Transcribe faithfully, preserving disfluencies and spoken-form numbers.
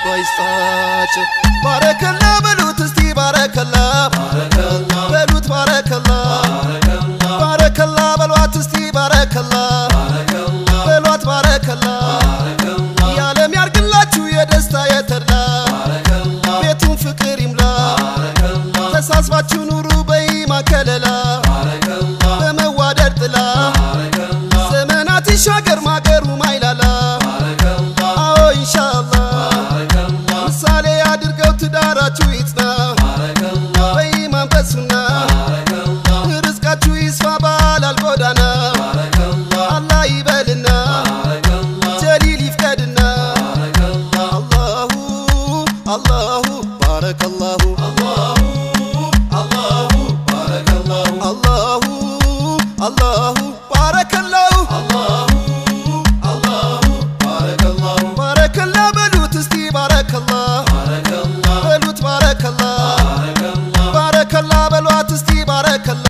ባይስጣች ባረከላ በሉት እስቲ ባረከላ በሉት ባረከላ ባረከላ በሏት እስቲ ባረከላ በሏት ባረከላ ያለም ያርግላችሁ የደስታ የተድላ ቤቱን ፍቅር ይምላ ተሳስባችሁ ኑሩ በኢማን ከለላ በመዋደድ ጥላ ዘመናት ይሻገር ማገሩ ማይላላ አዎ ኢንሻአላህ ምሳሌ አድርገው ትዳራችሁ ይጽና በኢማን በሱና ርዝቃችሁ ይስፋ ባላል ጎዳና አላህ ይበልና ጀሊል ይፍቀድና አላሁ አላሁ ባረከላሁ አላሁ አላሁ ባረከላሁ አላሁ አላሁ ባረከላሁ አላሁ አላሁ ባረከላሁ ባረከላ በሉት እስቲ ባረከላ በሉት ባረከላ ባረከላ በሏት እስቲ ባረከላ